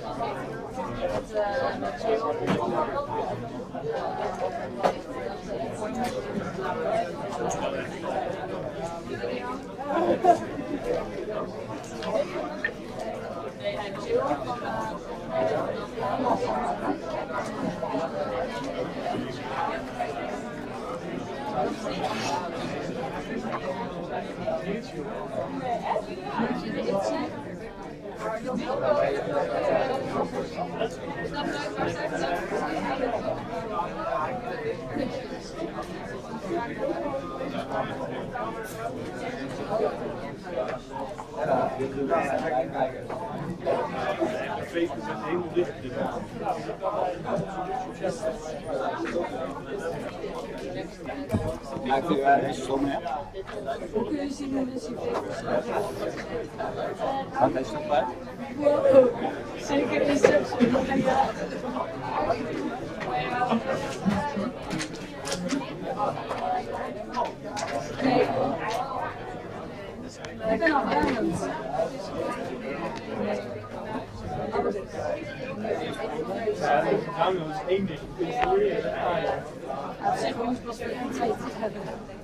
Maakt u waar deze som hebt? Hoe kun je zien hoe de CV Gaat deze nog bij? wow, zeker Inception. Ja. Nee. Ik ben afruimend. Download is één ding, installeren. Op zich moest pas weer een tijd hebben.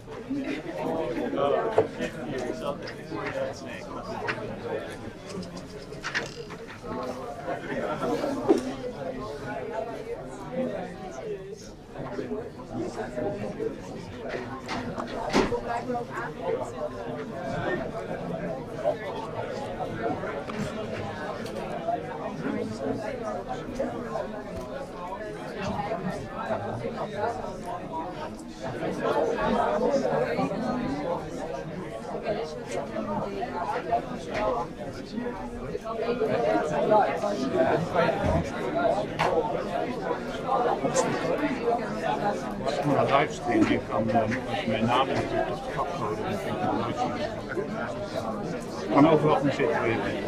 Als ik naar livestream, ik kan als je mijn naam natuurlijk op de kapcode, dan vind ik het nooit zo. Ik kan overal gaan zitten waar je bent.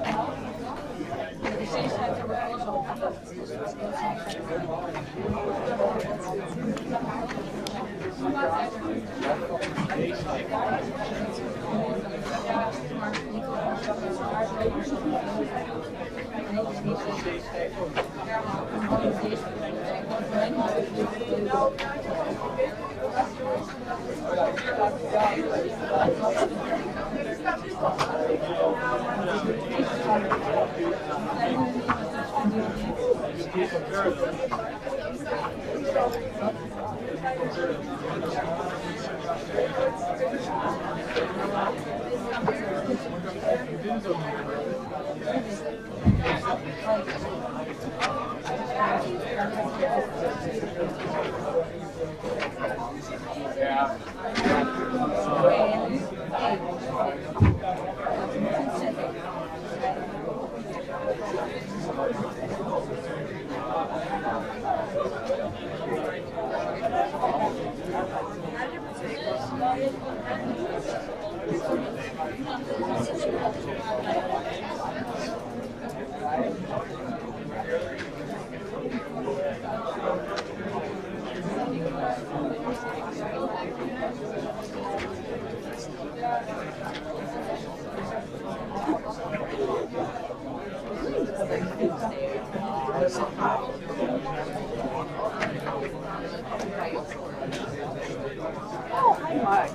Oh, hi Mark.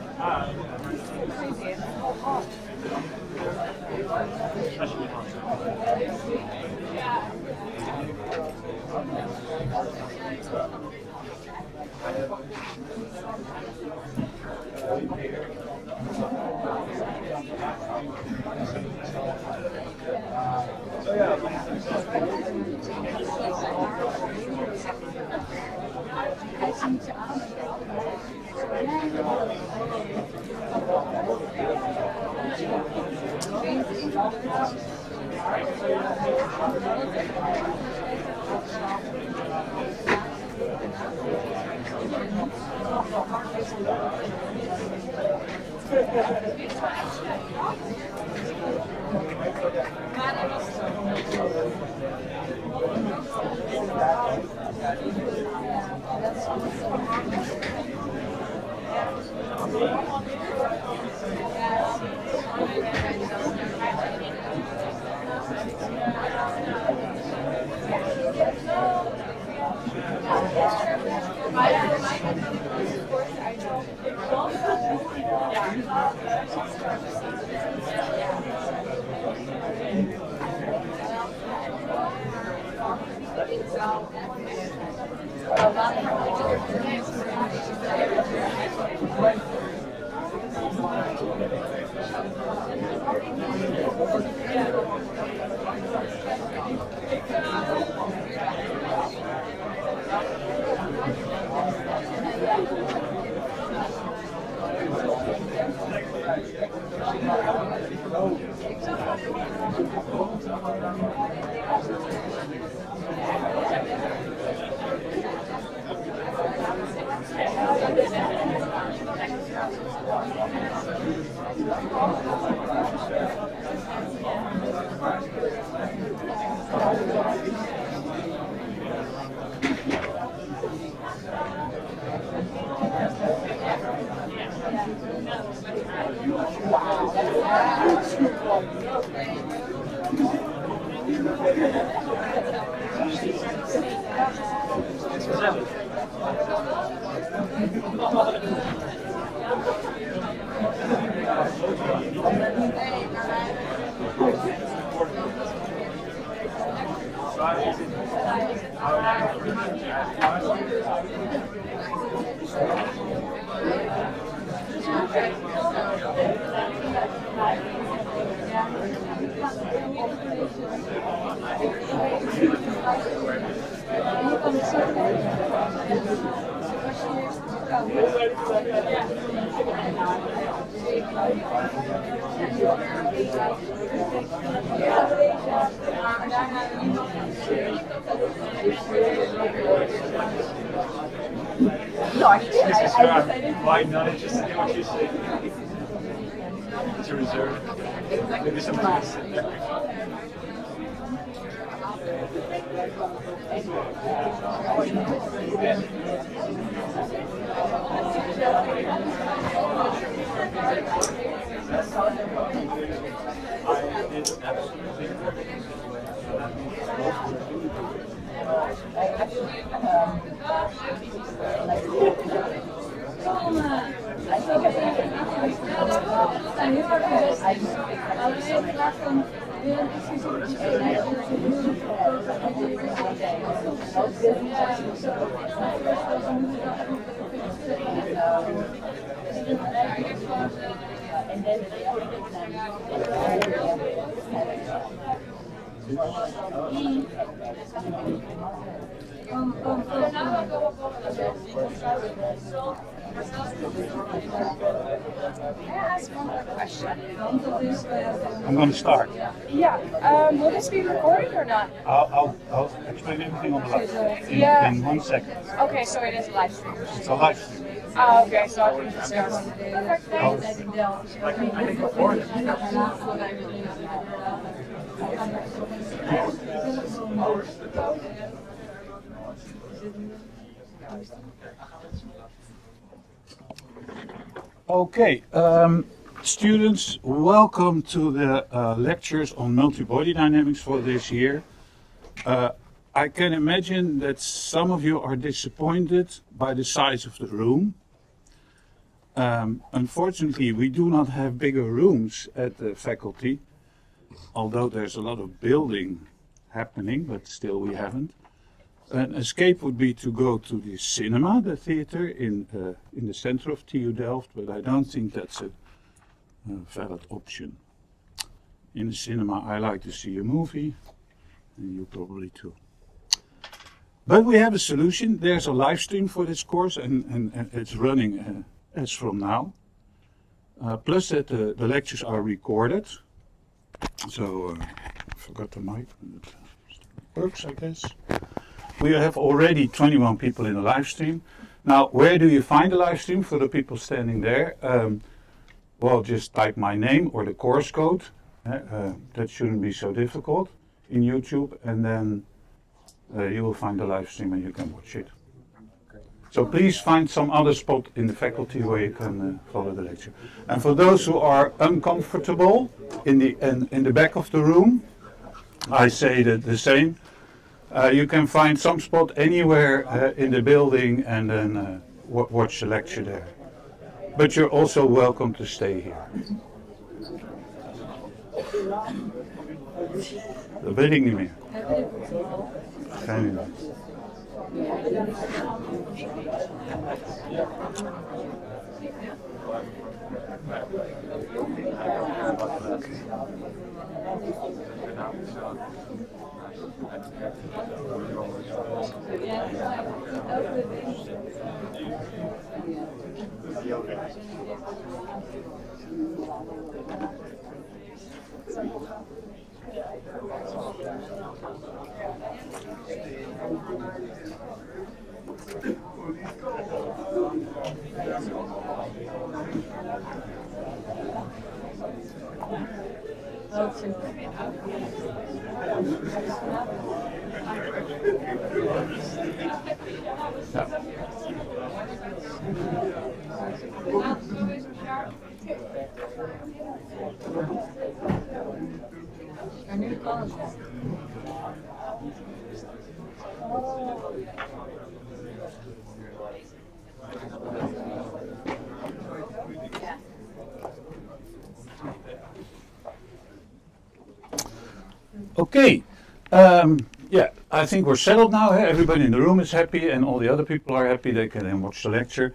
Hij ziet je aan. This is where I'm wide not interested in what you say. To reserve. Maybe somebody can sit there. I'm going to start. Yeah. Will this be recorded or not? I'll explain everything on the live in 1 second. Okay, so it is a live stream. It's a live stream. Oh, okay, so I can discuss. Okay, students, welcome to the lectures on multi-body dynamics for this year. I can imagine that some of you are disappointed by the size of the room. Unfortunately, we do not have bigger rooms at the faculty, although there's a lot of building happening, but still we haven't. An escape would be to go to the cinema, the theater in the center of TU Delft, but I don't think that's a valid option. In the cinema, I like to see a movie, and you probably too. But we have a solution. There's a live stream for this course, and it's running as from now. Plus that the lectures are recorded. So I forgot the mic. It works, I guess. We have already 21 people in the live stream. Now, where do you find the live stream for the people standing there? Well, just type my name or the course code. That shouldn't be so difficult in YouTube, and then you will find the live stream and you can watch it. So please find some other spot in the faculty where you can follow the lecture. And for those who are uncomfortable in the back of the room, I say the same. You can find some spot anywhere in the building and then watch the lecture there. But you're also welcome to stay here. Dat weet ik niet meer. Geen idee. Okay. En nu kan het. Okay. Yeah, I think we're settled now. Everybody in the room is happy, and all the other people are happy. They can then watch the lecture.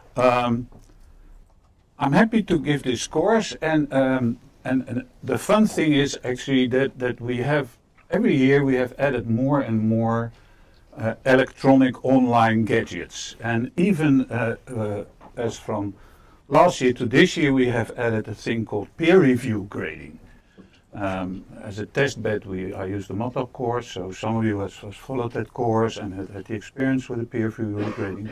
I'm happy to give this course, and the fun thing is actually that we have every year we have added more and more electronic online gadgets, and even as from last year to this year, we have added a thing called peer review grading. As a test bed, I used the MATLAB course, so some of you has followed that course and had the experience with the peer review grading.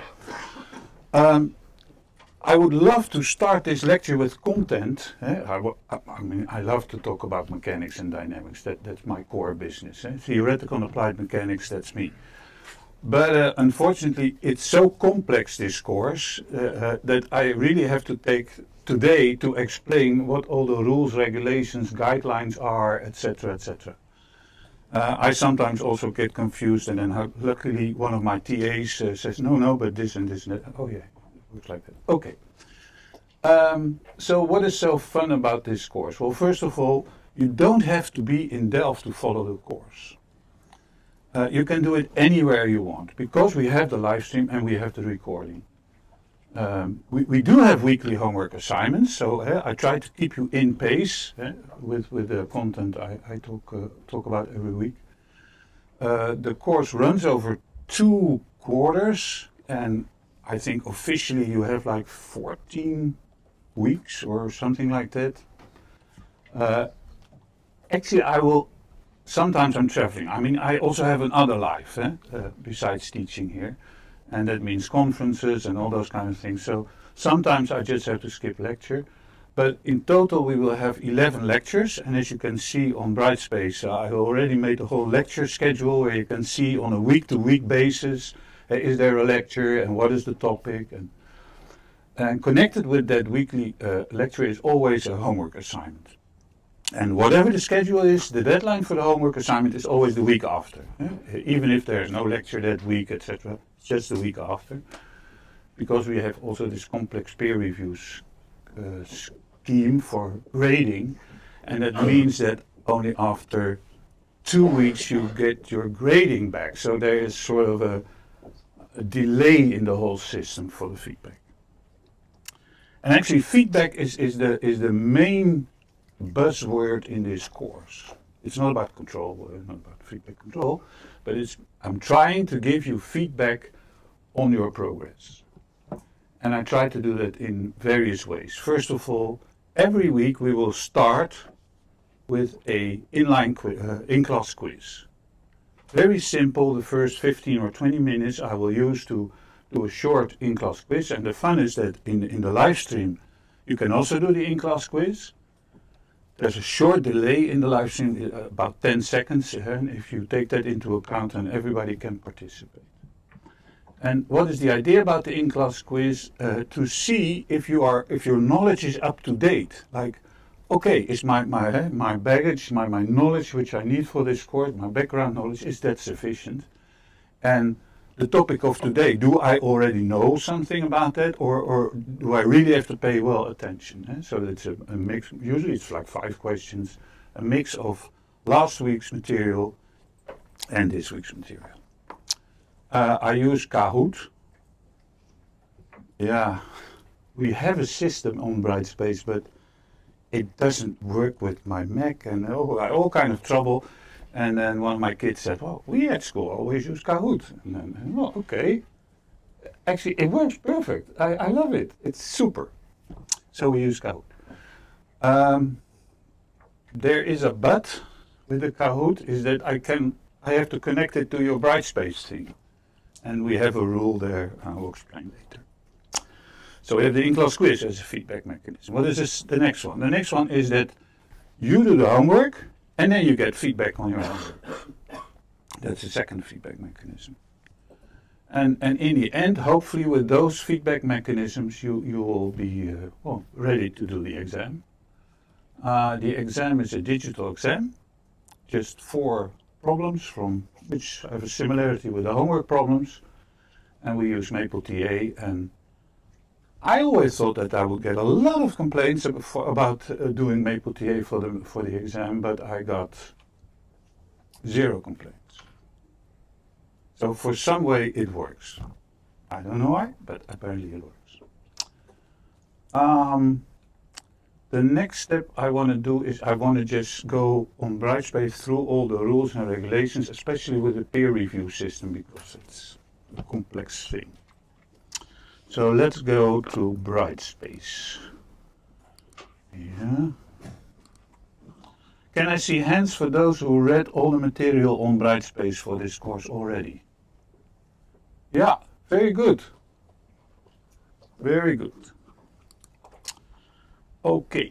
I would love to start this lecture with content. I mean, I love to talk about mechanics and dynamics. That's my core business. Theoretical and applied mechanics, that's me. But unfortunately, it's so complex, this course, that I really have to take today to explain what all the rules, regulations, guidelines are, etc., etc. I sometimes also get confused, and then luckily one of my TAs says, no, but this and this and that. Oh yeah, it looks like that. Okay. So what is so fun about this course? Well, first of all, you don't have to be in Delft to follow the course. You can do it anywhere you want, because we have the live stream and we have the recording. We do have weekly homework assignments, so I try to keep you in pace with the content I talk about every week. The course runs over 2 quarters, and I think officially you have like 14 weeks or something like that. Actually, sometimes I'm traveling. I mean, I also have another life besides teaching here. And that means conferences and all those kind of things. So sometimes I just have to skip lecture. But in total we will have 11 lectures. And as you can see on Brightspace, I already made a whole lecture schedule where you can see on a week-to-week basis, is there a lecture and what is the topic. And connected with that weekly lecture is always a homework assignment. And whatever the schedule is, the deadline for the homework assignment is always the week after. Even if there's no lecture that week, etc. It's just the week after. Because we have also this complex peer reviews scheme for grading. And that means that only after 2 weeks you get your grading back. So there is sort of a delay in the whole system for the feedback. And actually feedback is the main buzzword in this course. It's not about control, not about feedback control, but I'm trying to give you feedback on your progress. And I try to do that in various ways. First of all, every week we will start with a in-class quiz. Very simple. The first 15 or 20 minutes I will use to do a short in-class quiz. And the fun is that in the live stream you can also do the in-class quiz. There's a short delay in the live stream, about 10 seconds, and if you take that into account, then everybody can participate. And what is the idea about the in-class quiz? To see if your knowledge is up to date. Like, okay, is my baggage, my knowledge which I need for this course, my background knowledge, is that sufficient? And the topic of today, do I already know something about that, or do I really have to pay well attention? So it's a mix. Usually it's like 5 questions, a mix of last week's material and this week's material. I use Kahoot. Yeah, we have a system on Brightspace, but it doesn't work with my Mac, and all kind of trouble. And then one of my kids said, well, we at school always use Kahoot. And then, well, okay. Actually, it works perfect. I love it. It's super. So we use Kahoot. There is a but with the Kahoot, is that I have to connect it to your Brightspace thing. And we have a rule there, I will explain later. So we have the in-class quiz as a feedback mechanism. What is the next one? The next one is that you do the homework and then you get feedback on your homework. That's the second feedback mechanism. And in the end, hopefully with those feedback mechanisms, you will be ready to do the exam. The exam is a digital exam, just 4 problems from which have a similarity with the homework problems, and we use MapleTA. And I always thought that I would get a lot of complaints about doing MapleTA for the exam, but I got 0 complaints. So for some way it works. I don't know why, but apparently it works. The next step I want to do is I want to just go on Brightspace through all the rules and regulations, especially with the peer review system, because it's a complex thing. So let's go to Brightspace. Yeah. Can I see hands for those who read all the material on Brightspace for this course already? Yeah, very good. Very good. Okay.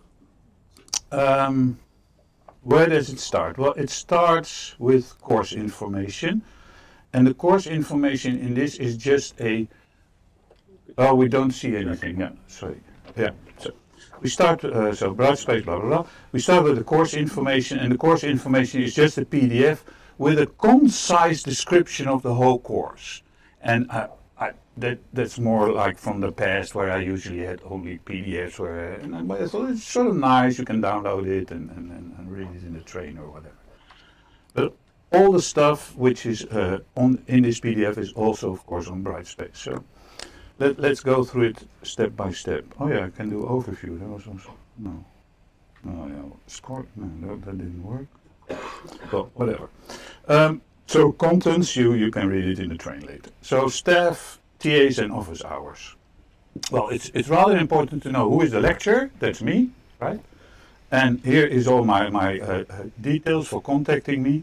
Where does it start? Well, it starts with course information. And the course information in this is just a... Oh, we don't see anything. Yeah, sorry. Yeah, so we start, so Brightspace, blah, blah, blah. We start with the course information, and the course information is just a PDF with a concise description of the whole course. And that's more like from the past, where I usually had only PDFs, but I thought it's sort of nice, you can download it and read it in the train or whatever. But all the stuff which is in this PDF is also, of course, on Brightspace. So let's go through it step by step. Oh yeah, I can do overview. That was also, no. Oh yeah, score, no, that didn't work. Well, whatever. So contents, you can read it in the train later. So staff, TAs and office hours. Well, it's rather important to know who is the lecturer. That's me, right? And here is all my details for contacting me.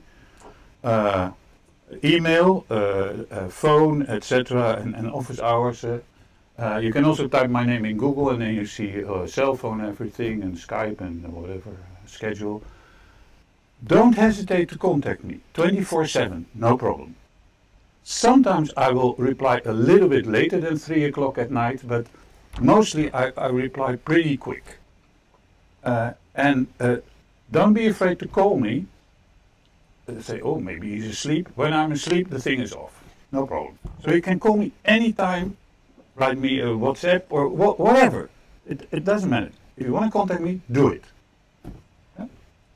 Email, phone, etc. and office hours. You can also type my name in Google and then you see cell phone, everything, and Skype and whatever, schedule. Don't hesitate to contact me, 24/7, no problem. Sometimes I will reply a little bit later than 3 o'clock at night, but mostly I reply pretty quick. Don't be afraid to call me. Say, oh, maybe he's asleep. When I'm asleep, the thing is off. No problem. So you can call me anytime, write me a WhatsApp or whatever. It doesn't matter. If you want to contact me, do it. Yeah?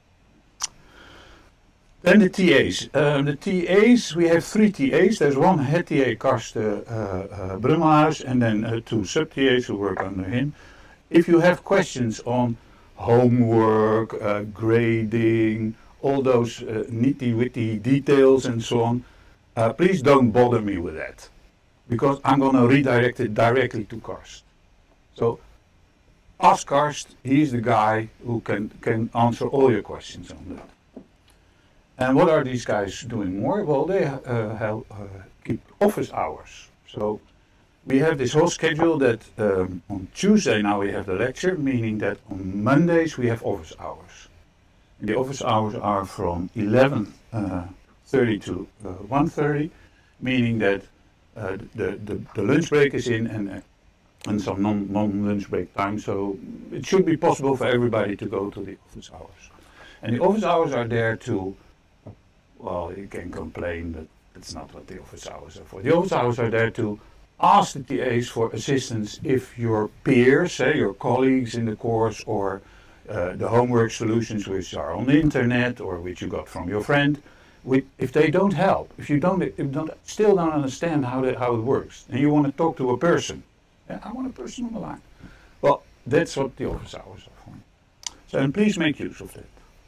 Then the TAs. The TAs, we have 3 TAs. There's one head TA, Karsten Brummelhuis, and then 2 sub-TAs who work under him. If you have questions on homework, grading, all those nitty-witty details and so on, please don't bother me with that, because I'm going to redirect it directly to Karst. So ask Karst, he's the guy who can answer all your questions on that. And what are these guys doing more? Well, they keep office hours. So we have this whole schedule that on Tuesday now we have the lecture, meaning that on Mondays we have office hours. The office hours are from 11:30 to 1:30, meaning that the lunch break is in and some non-lunch break time. So it should be possible for everybody to go to the office hours. And the office hours are there to, well, you can complain, but that's not what the office hours are for. The office hours are there to ask the TAs for assistance if your peers, say your colleagues in the course, or the homework solutions which are on the internet or which you got from your friend, if they don't help, if you still don't understand how it works, and you want to talk to a person, I want a person on the line. Well, that's what the office hours are for. So, and please make use of that.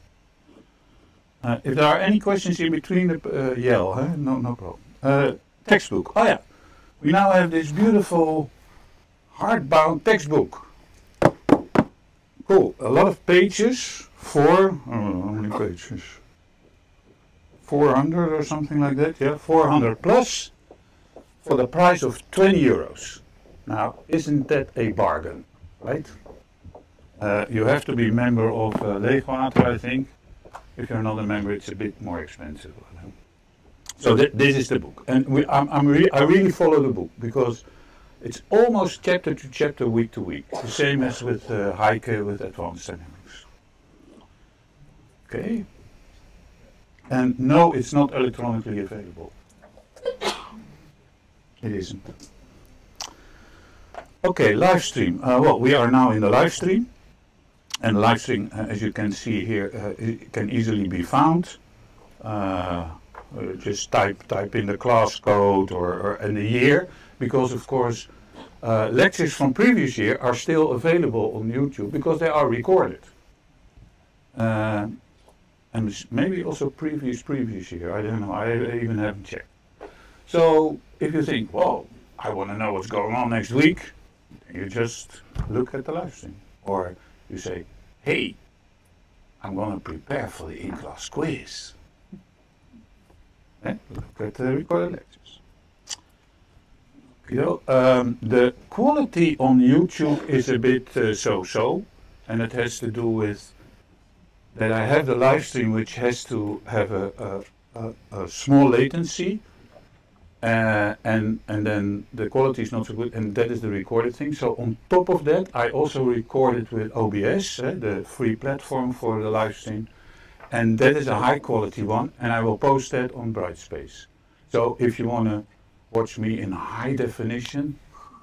If there are any questions in between, yell. Huh? No problem. Textbook. Oh yeah, we now have this beautiful hardbound textbook. Cool. A lot of pages. How many pages? 400 or something like that. Yeah, 400 plus for the price of 20 euros. Now, isn't that a bargain, right? You have to be a member of Leegwater, I think. If you're not a member, it's a bit more expensive. So this is the book, and I really follow the book because it's almost chapter to chapter, week to week. The same as with Heike with Advanced Dynamics. Okay. And no, it's not electronically available. It isn't. Okay, live stream. Well, we are now in the live stream. And the live stream, as you can see here, it can easily be found. Just type in the class code or in the year, because of course lectures from previous year are still available on YouTube because they are recorded. And maybe also previous year, I don't know, I even haven't checked. So if you think, well, I want to know what's going on next week, you just look at the live stream. Or you say, hey, I'm going to prepare for the in-class quiz. Look at the recorded lectures. The quality on YouTube is a bit so-so, and it has to do with that I have the live stream which has to have a small latency, and then the quality is not so good, and that is the recorded thing. So on top of that, I also record it with OBS, the free platform for the live stream, and that is a high quality one, and I will post that on Brightspace. So if you want to watch me in high definition,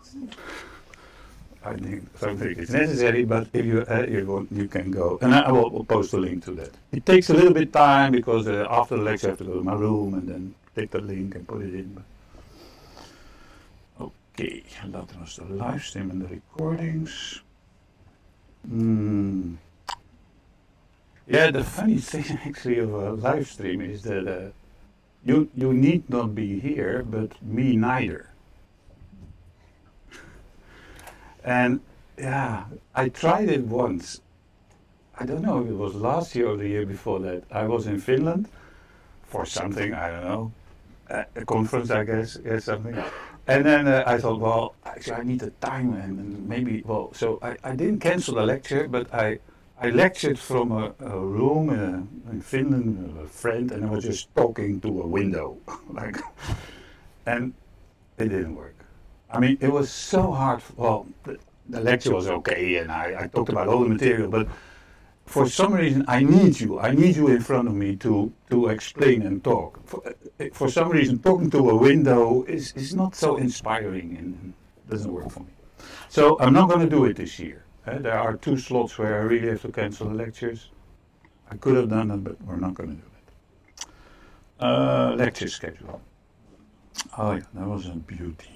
I don't think it's necessary, but if you want, you can go, and I will post a link to that. It takes a little bit time because after the lecture I have to go to my room and then take the link and put it in. Okay, that was the live stream and the recordings. Yeah, the funny thing actually of a live stream is that you need not be here, but me neither. And yeah, I tried it once. I don't know if it was last year or the year before that. I was in Finland for something, I don't know, a conference, I guess, something. And then I thought, well, actually I need the time and maybe, well, so I didn't cancel the lecture, but I lectured from a room in Finland with a friend, and I was just talking to a window, and it didn't work. I mean, it was so hard. Well, the lecture was okay, and I talked about all the material, but for some reason I need you in front of me to explain and talk. For some reason, talking to a window is not so inspiring and doesn't work for me. So I'm not going to do it this year. There are 2 slots where I really have to cancel the lectures. I could have done it, but we're not going to do it. Lecture schedule. Oh yeah, that was a beauty.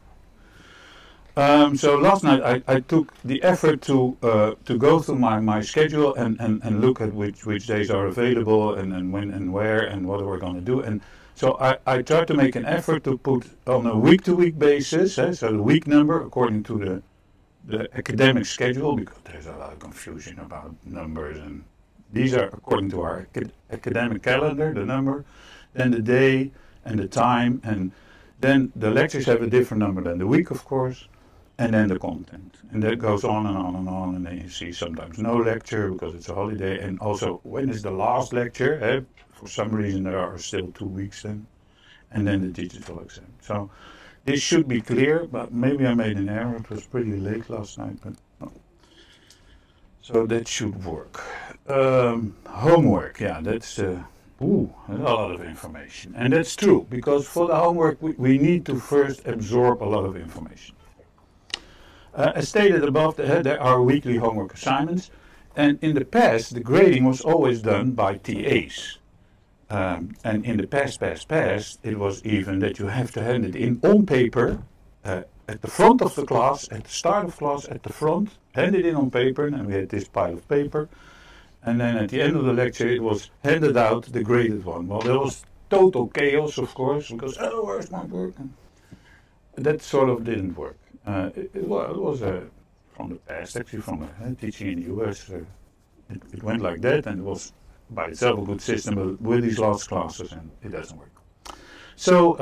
So last night I took the effort to go through my schedule and look at which days are available and when and where and what we're going to do. And so I tried to make an effort to put on a week-to-week basis, so the week number according to the academic schedule, because there's a lot of confusion about numbers, and these are according to our academic calendar, the number, then the day and the time, and then the lectures have a different number than the week, of course. And then the content, and that goes on and on and on, and then you see sometimes no lecture because it's a holiday, and also when is the last lecture, for some reason there are still 2 weeks then, and then the digital exam. So this should be clear, but maybe I made an error, it was pretty late last night, but no. So that should work. Homework, yeah, that's a lot of information, and that's true, because for the homework we need to first absorb a lot of information. As stated above, there are weekly homework assignments, and in the past the grading was always done by TAs. And in the past, it was even that you have to hand it in on paper, at the front of the class, at the start of class, at the front, hand it in on paper, and we had this pile of paper, And then at the end of the lecture, it was handed out the graded one. Well, there was total chaos, of course, because, oh, where's my work? And that sort of didn't work. It was from the past, actually, from teaching in the US. It went like that, and it was by itself a good system, but with these last classes, and it doesn't work. So,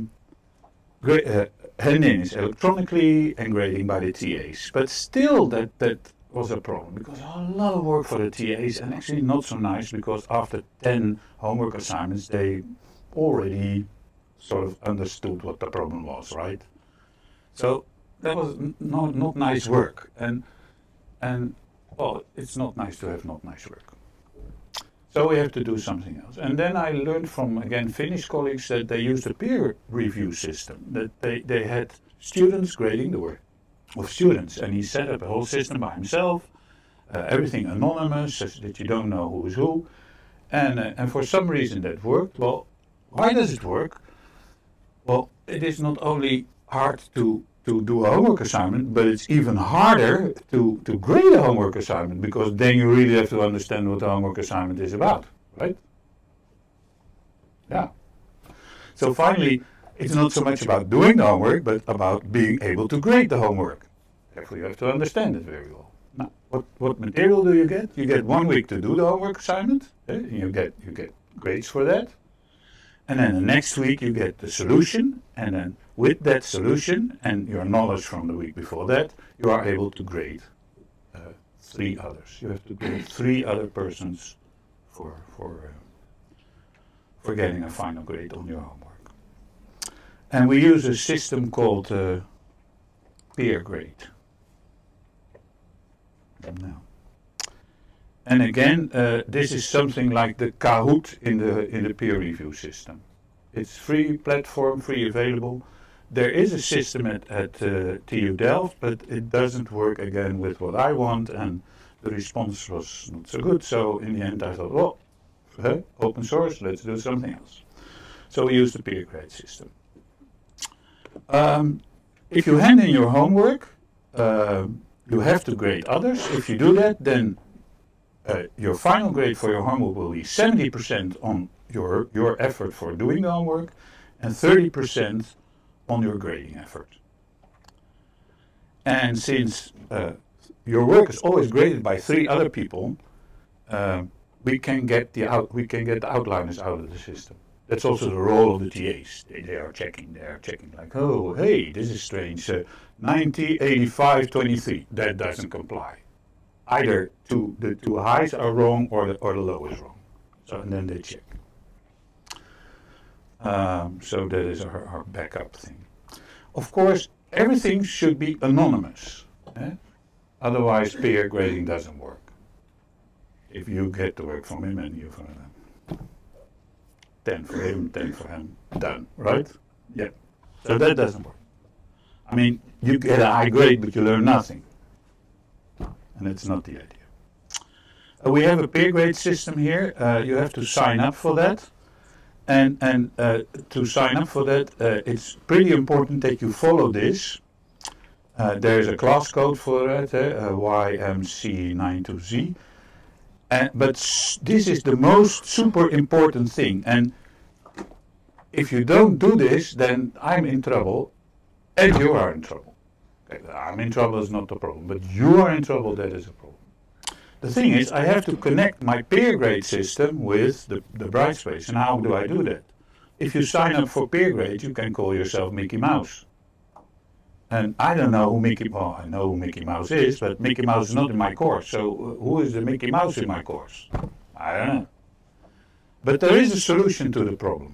handing is electronically and grading by the TAs. But still, that was a problem, because a lot of work for the TAs, and actually not so nice, because after 10 homework assignments, they already sort of understood what the problem was, right? So that was not nice work, and well, it's not nice to have not nice work. So we have to do something else. And then I learned from, again, Finnish colleagues that they used a peer review system, that they had students grading the work of students, and he set up a whole system by himself, everything anonymous, so that you don't know who is who, and for some reason that worked. Well, why does it work? Well, it is not only hard to do a homework assignment, but it's even harder to grade a homework assignment, because then you really have to understand what the homework assignment is about, right? Yeah. So finally, it's not so much about doing the homework, but about being able to grade the homework. Therefore, you have to understand it very well. Now, what material do you get? You get 1 week to do the homework assignment, and you get grades for that. And then the next week you get the solution, and then with that solution and your knowledge from the week before that, you are able to grade 3 others. You have to grade 3 other persons for getting a final grade on your homework. And we use a system called peer grade. Now. And again, this is something like the Kahoot in the peer review system. It's free platform, free available. There is a system at TU Delft, but it doesn't work again with what I want, and the response was not so good. So in the end, I thought, well, open source, let's do something else. So we use the peer grade system. If you hand in your homework, you have to grade others. If you do that, then your final grade for your homework will be 70% on your effort for doing the homework, and 30% on your grading effort. And since your work is always graded by 3 other people, we can get the outliners out of the system. That's also the role of the TAs. They are checking like, oh, hey, this is strange. 90, 85, 23. That doesn't comply. Either the 2 highs are wrong or the low is wrong. So, and then they check. So that is our backup thing. Of course, everything should be anonymous. Otherwise, peer grading doesn't work. If you get the work from him and you from him. 10 for him, 10 for him, done, right? Yeah. So that doesn't work. I mean, you get a high grade, but you learn nothing. And that's not the idea. We have a peer grade system here. You have to sign up for that. And to sign up for that, it's pretty important that you follow this. There's a class code for that, YMC92Z. But this is the most super important thing. And if you don't do this, then I'm in trouble, and you are in trouble. Okay, I'm in trouble is not the problem, but you are in trouble, that is a problem. The thing is, I have to connect my peer grade system with the Brightspace. And how do I do that? If you sign up for peer grade, you can call yourself Mickey Mouse. And I don't know who I know who Mickey Mouse is, but Mickey Mouse is not in my course. So who is the Mickey Mouse in my course? I don't know. But there is a solution to the problem.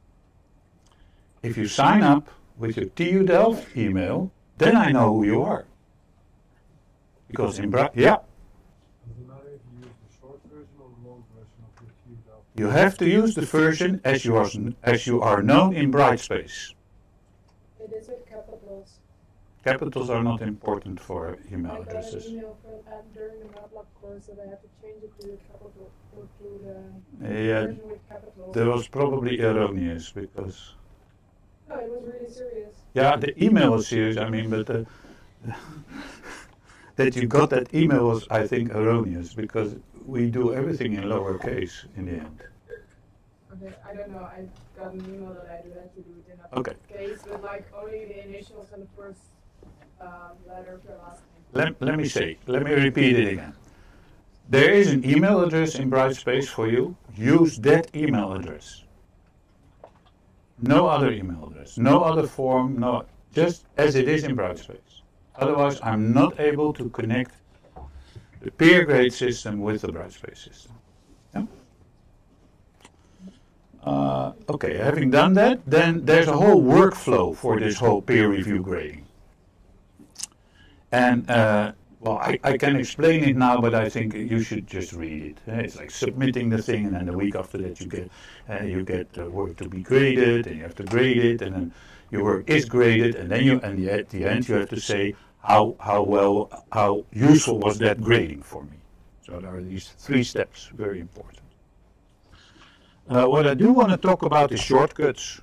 If you sign up with your TU Delft email, then I know who you are. Because in yeah. You have to use the version as you are known in Brightspace. It is with capitals. Capitals are not important for email addresses. I got an email from during the MATLAB course that I had to change it to the capital, to the version with capitals. That was probably erroneous because. No, it was really serious. Yeah, the email was serious. I mean, but that you got that email was, I think, erroneous, because we do everything in lowercase in the end. Okay, I don't know. I got an email that I do have to do it in Okay. uppercase, but like only the initials and the first letter of your last name. Let me repeat it again. There is an email address in Brightspace for you. Use that email address. No other email address, no other form, no, just as it is in Brightspace. Otherwise, I'm not able to connect the peer grade system with the Brightspace system. Yeah? Okay, having done that, then there's a whole workflow for this whole peer review grading. And well, I can explain it now, but I think you should just read it. It's like submitting the thing, and then the week after that you get work to be graded, and you have to grade it, and then your work is graded, and then at the end you have to say how useful was that grading for me. So there are these 3 steps, very important. What I do want to talk about is shortcuts.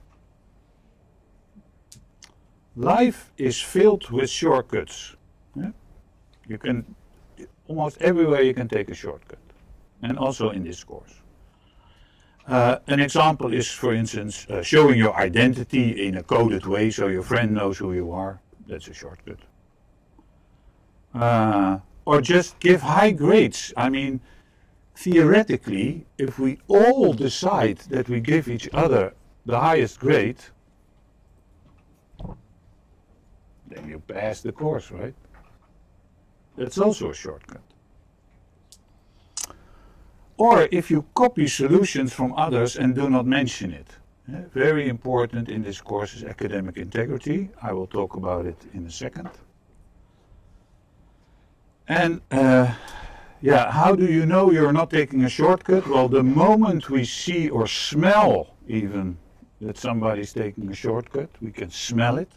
Life is filled with shortcuts. Yeah? You can, almost everywhere you can take a shortcut, and also in this course. An example is, for instance, showing your identity in a coded way so your friend knows who you are. That's a shortcut. Or just give high grades. I mean, theoretically, if we all decide that we give each other the highest grade, then you pass the course, right? That's also a shortcut. Or if you copy solutions from others and do not mention it. Very important in this course is academic integrity. I will talk about it in a second. And yeah, how do you know you're not taking a shortcut? Well, the moment we see or smell even that somebody's taking a shortcut, we can smell it.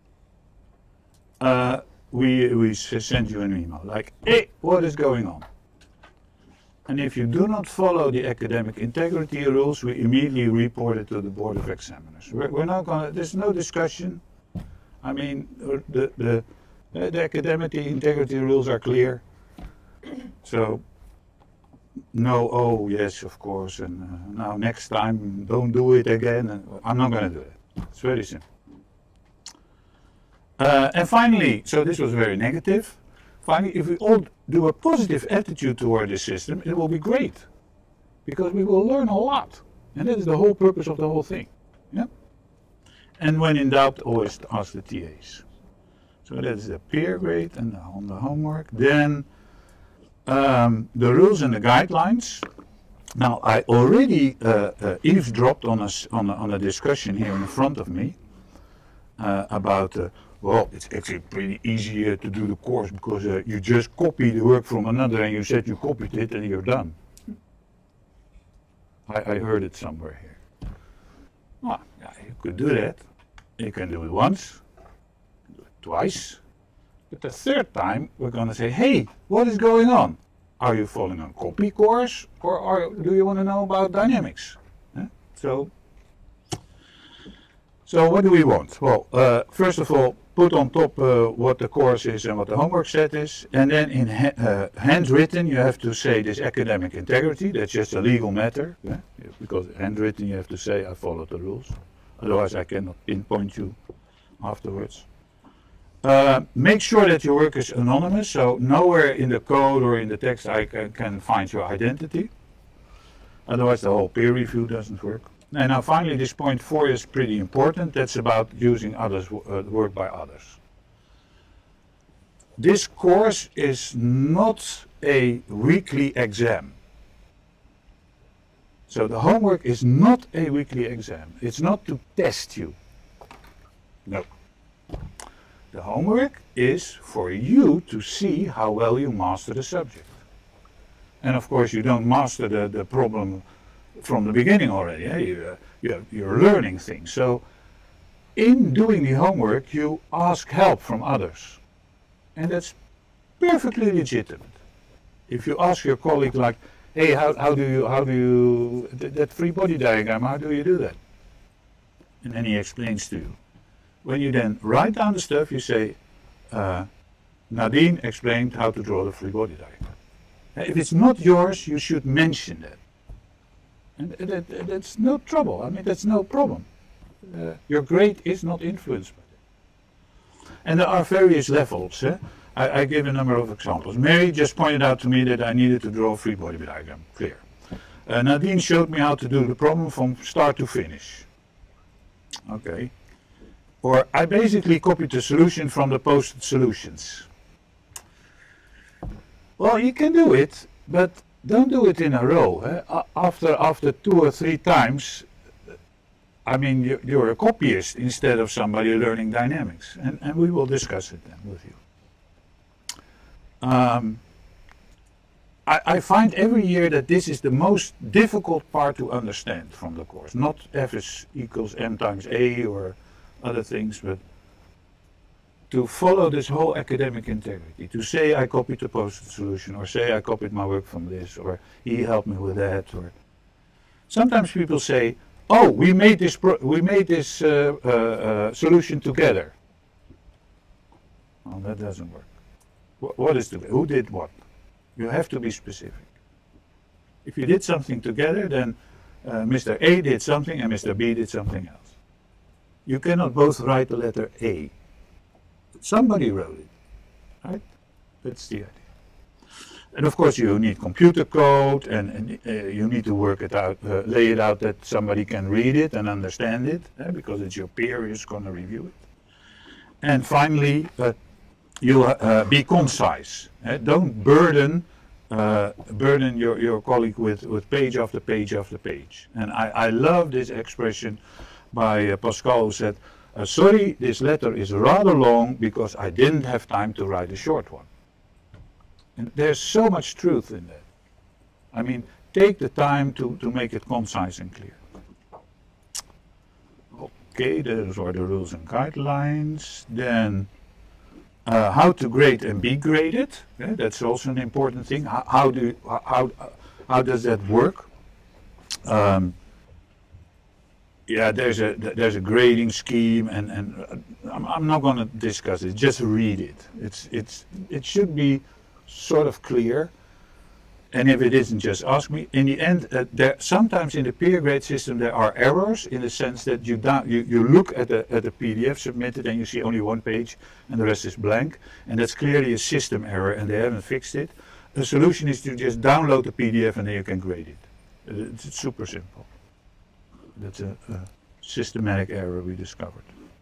We send you an email like, hey, what is going on? And if you do not follow the academic integrity rules, we immediately report it to the Board of Examiners. We're not going to, there's no discussion. I mean, the academic integrity rules are clear. So, no, oh, yes, of course, and now next time, don't do it again. And I'm not going to do it. It's very simple. And finally, so this was very negative. Finally, if we all do a positive attitude toward this system, it will be great. Because we will learn a lot. And that is the whole purpose of the whole thing. Yeah? And when in doubt, always ask the TAs. So that is the peer grade and on the homework. Then the rules and the guidelines. Now, I already eavesdropped on a discussion here in front of me about well, it's actually pretty easy to do the course because you just copy the work from another and you said you copied it and you're done. I heard it somewhere here. Well, yeah, you could do that. You can do it once, do it twice. But the third time, we're going to say, hey, what is going on? Are you following a copy course or do you want to know about dynamics? So what do we want? Well, first of all, put on top what the course is and what the homework set is. And then in handwritten, you have to say this academic integrity. That's just a legal matter. Yeah? Because handwritten, you have to say, I follow the rules. Otherwise, I cannot pinpoint you afterwards. Make sure that your work is anonymous. So nowhere in the code or in the text I can find your identity. Otherwise, the whole peer review doesn't work. And now finally, this point 4 is pretty important. That's about using others' work by others. This course is not a weekly exam. So the homework is not a weekly exam. It's not to test you. No. The homework is for you to see how well you master the subject. And of course, you don't master the problem from the beginning already. Eh? You're learning things. So in doing the homework, you ask help from others. And that's perfectly legitimate. If you ask your colleague like, hey, how do you, that free body diagram, how do you do that? And then he explains to you. When you then write down the stuff, you say, Nadine explained how to draw the free body diagram. If it's not yours, you should mention that. And that's no trouble. I mean, that's no problem. Your grade is not influenced by that. And there are various levels. I give a number of examples. Mary just pointed out to me that I needed to draw a free body diagram. Clear. Nadine showed me how to do the problem from start to finish. Okay. Or I basically copied the solution from the posted solutions. Well, you can do it, but don't do it in a row. After 2 or 3 times, I mean, you're a copyist instead of somebody learning dynamics. And we will discuss it then with you. I find every year that this is the most difficult part to understand from the course. Not F is equals M times A or other things, but to follow this whole academic integrity. To say I copied the posted solution, or say I copied my work from this, or he helped me with that. Or sometimes people say, oh, we made this solution together. Well, that doesn't work. What is together? Who did what? You have to be specific. If you did something together, then Mr. A did something and Mr. B did something else. You cannot both write the letter A. Somebody wrote it, right? That's the idea. And of course you need computer code and you need to work it out, lay it out that somebody can read it and understand it, because it's your peer who's going to review it. And finally, you be concise. Don't burden your colleague with page after page after page. And I love this expression by Pascal, who said, sorry, this letter is rather long because I didn't have time to write a short one. And there's so much truth in that. I mean, take the time to make it concise and clear. Okay, those are the rules and guidelines. Then how to grade and be graded. That's also an important thing. How does that work? Yeah, there's a grading scheme, and I'm not going to discuss it. Just read it. It should be sort of clear, and if it isn't, just ask me. In the end, sometimes in the peer grade system there are errors in the sense that you look at the PDF submitted and you see only 1 page and the rest is blank, and that's clearly a system error, and they haven't fixed it. The solution is to just download the PDF and then you can grade it. It's super simple. That's a systematic error we discovered.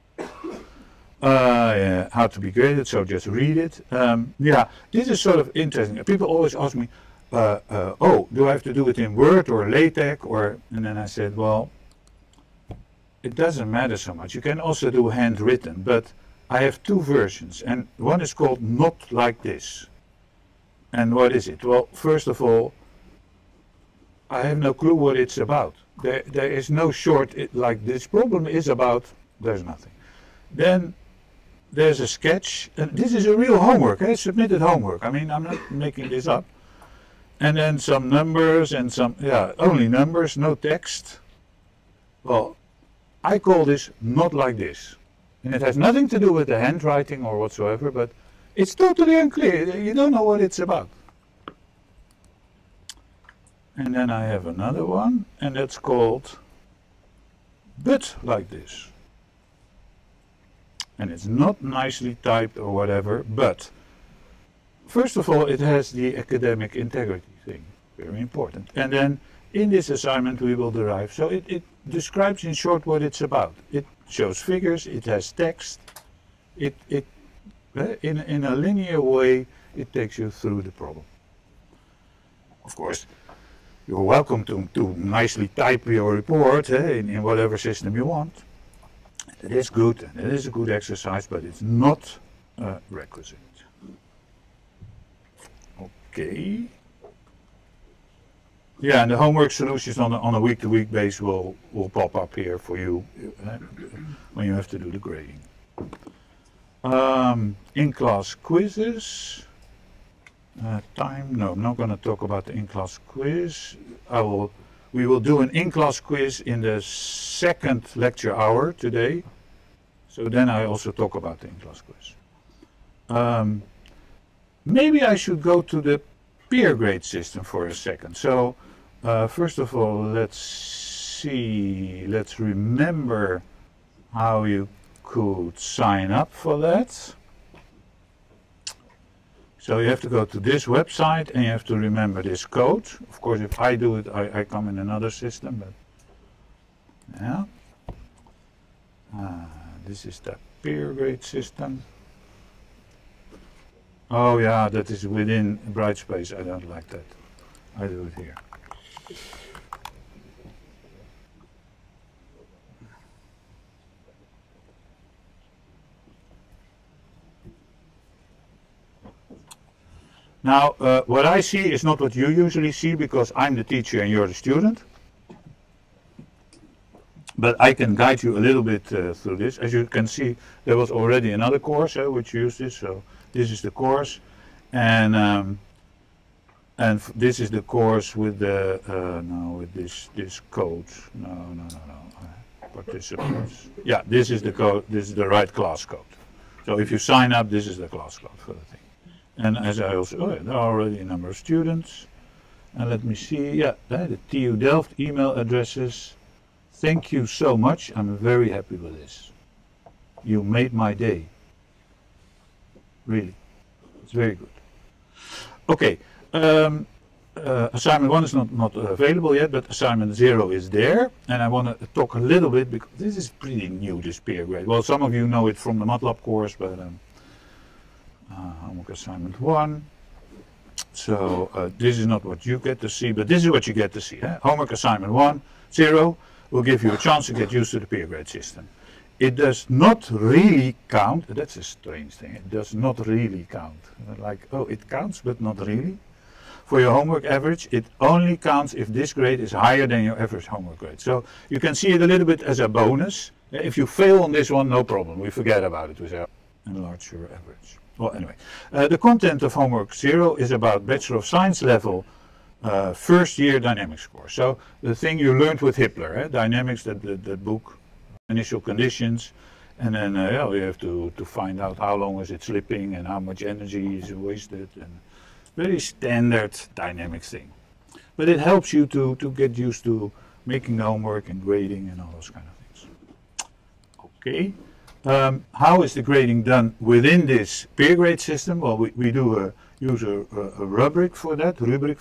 Yeah, how to be graded, so just read it. Yeah, this is sort of interesting. People always ask me, oh, do I have to do it in Word or LaTeX? And then I said, well, it doesn't matter so much. You can also do handwritten, but I have 2 versions, and one is called Not Like This. And what is it? Well, first of all, I have no clue what it's about. There is no short, like this problem is about, there's nothing. Then there's a sketch, and this is a real homework, submitted homework. I mean, I'm not making this up. And then some numbers and only numbers, no text. Well, I call this Not Like This. And it has nothing to do with the handwriting or whatsoever, but it's totally unclear. You don't know what it's about. And then I have another one, and that's called But Like This. And it's not nicely typed or whatever, but first of all, it has the academic integrity thing, very important. And then in this assignment we will derive, so it describes in short what it's about. It shows figures, it has text, in a linear way it takes you through the problem. Of course, you're welcome to nicely type your report in whatever system you want. It is good, and it is a good exercise, but it's not requisite. Okay. Yeah, and the homework solutions on a week-to-week basis will pop up here for you when you have to do the grading. In-class quizzes. No, I'm not going to talk about the in-class quiz. We will do an in-class quiz in the 2nd lecture hour today. So then I also talk about the in-class quiz. Maybe I should go to the peer grade system for a second. So first of all, let's remember how you could sign up for that. So you have to go to this website and you have to remember this code. Of course, if I do it, I come in another system, but yeah. This is the peer grade system. Oh yeah, that is within Brightspace. I don't like that. I do it here. Now, what I see is not what you usually see because I'm the teacher and you're the student. But I can guide you a little bit through this. As you can see, there was already another course which used this. So this is the course, and this is the course with the with this code. No. Participants. Yeah, this is the code. This is the right class code. So if you sign up, this is the class code for the thing. And as I also, there are already a number of students. And let me see, yeah, the TU Delft email addresses. Thank you so much. I'm very happy with this. You made my day. Really. It's very good. Okay. Assignment 1 is not available yet, but assignment 0 is there. And I want to talk a little bit, because this is pretty new, this peer grade. Well, some of you know it from the MATLAB course, but homework assignment 1. So this is not what you get to see, but this is what you get to see. Homework assignment 1, 0 will give you a chance to get used to the peer grade system. It does not really count. That's a strange thing. It does not really count. Like, oh, it counts, but not really. For your homework average, it only counts if this grade is higher than your average homework grade. So you can see it a little bit as a bonus. If you fail on this one, no problem. We forget about it. We say, enlarge your average. Well, anyway, the content of homework 0 is about Bachelor of Science level first year dynamics course. So the thing you learned with Hippler, dynamics, that book, initial conditions, and then you have to find out how long is it slipping and how much energy is wasted, and very standard dynamics thing. But it helps you to get used to making the homework and grading and all those kind of things. Okay. How is the grading done within this peer grade system? Well, we do use a rubric for that,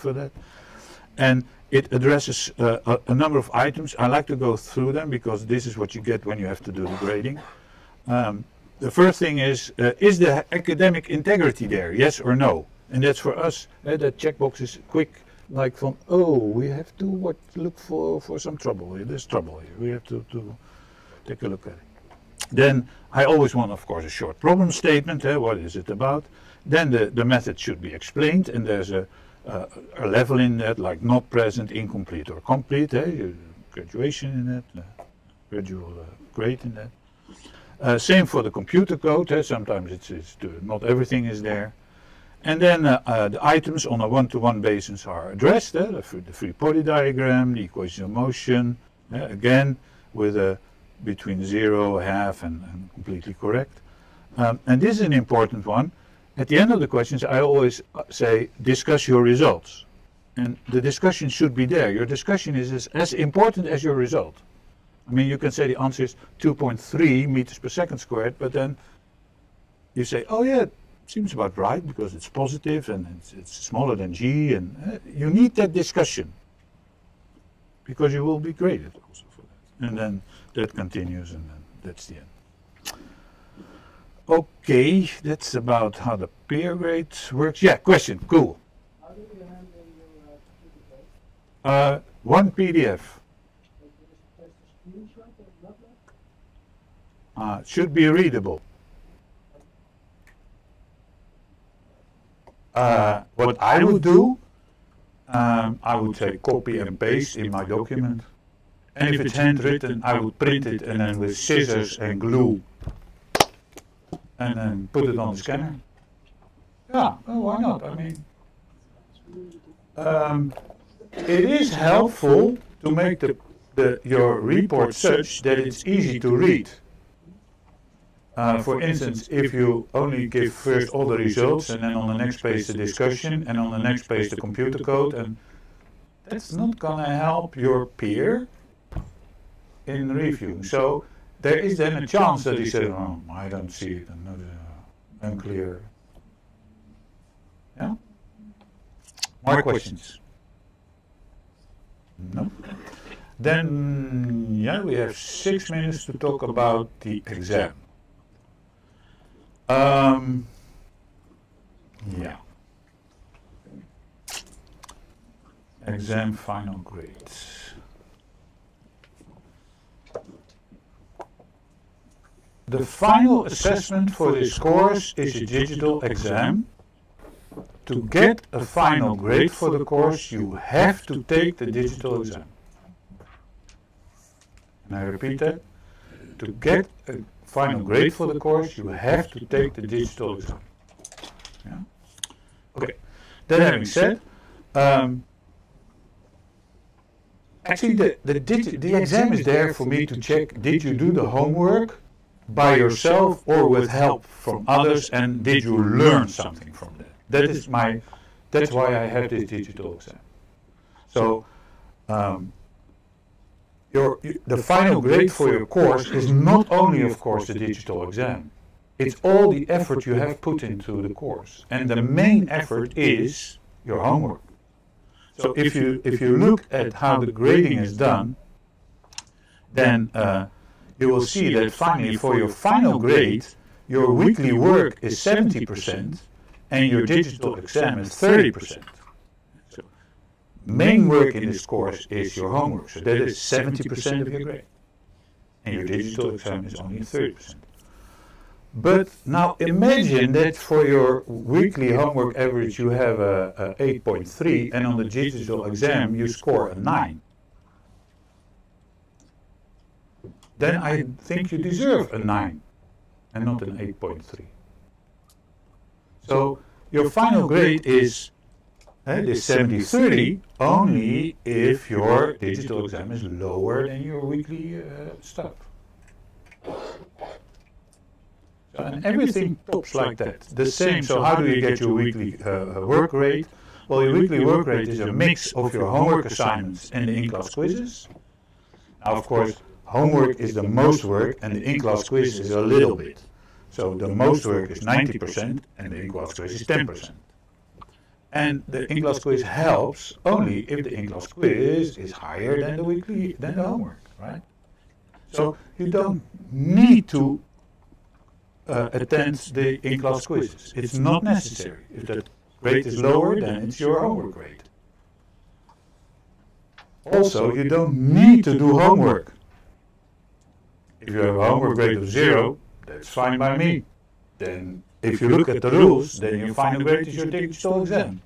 and it addresses a number of items. I like to go through them because this is what you get when you have to do the grading. The first thing is the academic integrity there, yes or no? And that's for us, that checkbox is quick, like from, oh, we have to look for some trouble here. There's trouble here. We have to take a look at it. Then I always want, of course, a short problem statement. What is it about? Then the method should be explained, and there's a level in that, like not present, incomplete, or complete. Graduation in that, gradual grade in that. Same for the computer code. Sometimes it's not everything is there. And then the items on a one-to-one basis are addressed. The free body diagram, the equation of motion, again with a between 0, half, and completely correct. And this is an important one. At the end of the questions, I always say, discuss your results. And the discussion should be there. Your discussion is as important as your result. I mean, you can say the answer is 2.3 meters per second squared, but then you say, oh yeah, it seems about right because it's positive and it's smaller than g, and you need that discussion because you will be graded also for that. And then that continues, and then that's the end. Okay, that's about how the peer grade works. Yeah, question, cool. How do you handle your computer code? One PDF. Should be readable. What I would do, I would say copy and paste in my document. And if it's handwritten, I would print it and then with scissors and glue and then put it on the scanner. Yeah, well, why not? I mean, it is helpful to make your report such that it's easy to read. For instance, if you only give first all the results and then on the next page the discussion and on the next page the computer code, and that's not going to help your peer in reviewing. So there is then a chance that he says, oh, I don't see it, unclear. Yeah? More questions? No? Then, yeah, we have 6 minutes to talk about the exam. Yeah. Exam final grades. The final assessment for this course is a digital exam. To get a final grade for the course, you have to take the digital exam. And I repeat that. To get a final grade for the course, you have to take the digital exam. Yeah? Okay. That having said, actually the exam is there for me to check, did you do the homework by yourself or with help from others, and did you learn something from that? That's why I have this digital exam. So the final grade for your course is not only, of course, the digital exam. It's all the effort you have put into the course, and the main effort is your homework. So if you look at how the grading is done, then you will see that finally for your final grade, your weekly work is 70% and your digital exam is 30%. So main work in this course is your homework, so that is 70% of your grade. And your digital exam is only 30%. But now imagine that for your weekly homework average you have a 8.3 and on the digital exam you score a 9. Then I think you deserve a 9 and not an 8.3. So your final grade is this 70-30 only if your digital exam is lower than your weekly stuff. And everything tops like that. The same, so how do you get your weekly work rate? Well, your weekly work rate is a mix of your homework assignments and the in-class quizzes. Now, of course, homework is the most work and the in-class quiz is a little bit. So the most work is 90% and the in-class quiz is 10%. And the in-class quiz helps only if the in-class quiz is higher than the homework, right? So you don't need to attend the in-class quizzes. It's not necessary. If that grade is lower, then it's your homework grade. Also, you don't need to do homework. If you have a homework grade of 0, that's fine by me. Then, if you look at the rules, then your final grade is your digital exam.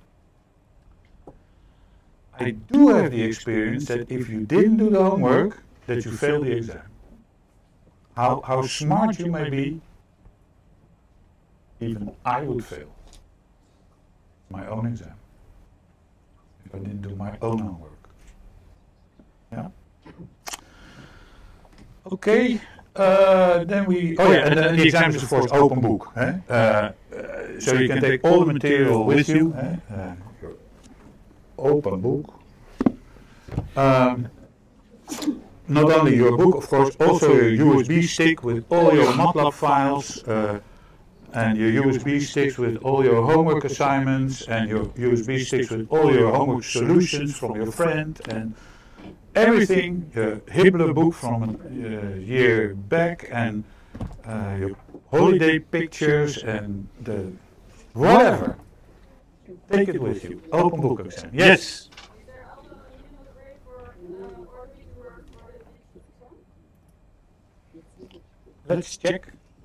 I do have the experience that if you didn't do the homework, that you fail the exam. How smart you may be, even I would fail my own exam if I didn't do my own homework. Yeah. Okay. Then we. Oh yeah, and the exam is of course open book. So you can take all the material with you. Your open book. Not only your book, of course, also your USB stick with all your MATLAB files. And your USB sticks with all your homework assignments, and your USB sticks with all your homework solutions from your friend, and everything, your Hibbler book from a year back, and your holiday pictures, and the whatever. Take it with you. Open book exam. Yes? Let's check.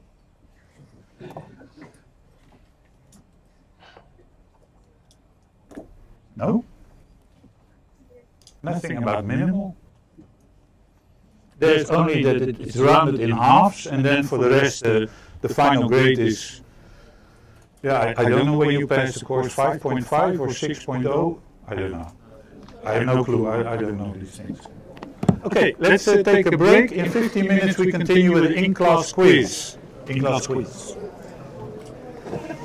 No? Nothing about minimal. There's only that it's rounded in halves, and then for the rest, the final grade is, yeah, I don't know when you pass the course, 5.5 or 6.0, I don't know. I have no clue, I don't know these things. Okay, let's take a break. In 15 minutes we continue with the in-class quiz. in-class quiz.